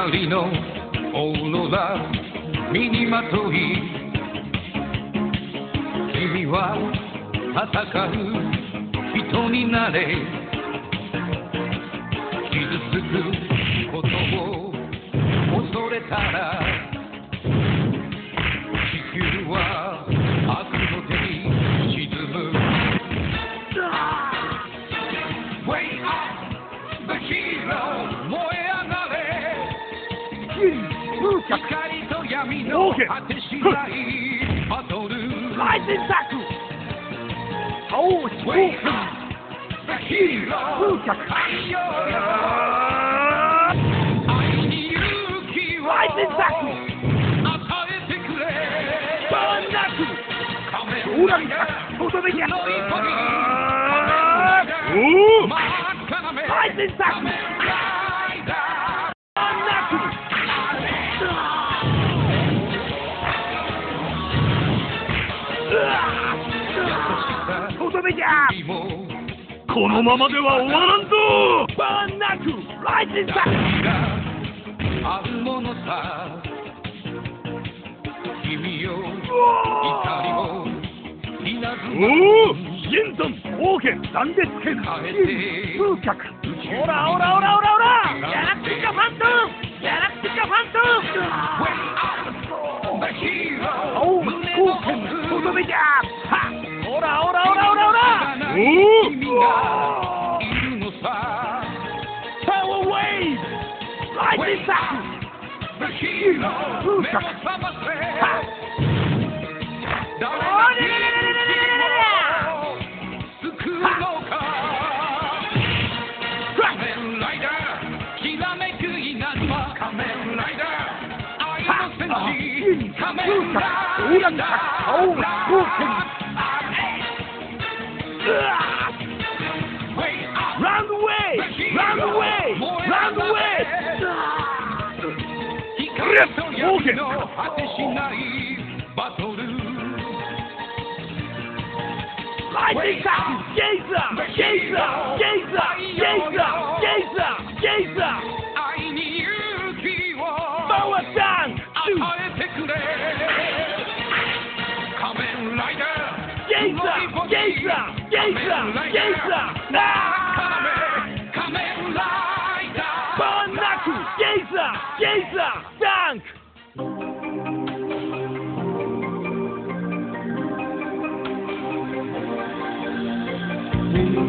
光のオーロラ身にまとい君は戦う人になれ傷つくことを恐れたら地球は悪の手に沈む Wake up the hero 燃え上がれ光と闇の果てしないバトルライゼンタク青し Wake up the hero 太陽よ愛に勇気をライゼンタク与えてくれバーナク仮面ライダーとどめきゃ乗り込みライゼンタク仮面ライダーバーナクとどめきゃこのままでは終わらんぞバーナクライゼンタクあるものさ君よ怒りを稲妻現存オーケー断絶圏風客オラオラオラオラオラギャラクティカファントムギャラクティカファントム青光線とどめじゃオラオラオラオラオラ君がいるのさパワーウェイブライゼンタク風客 When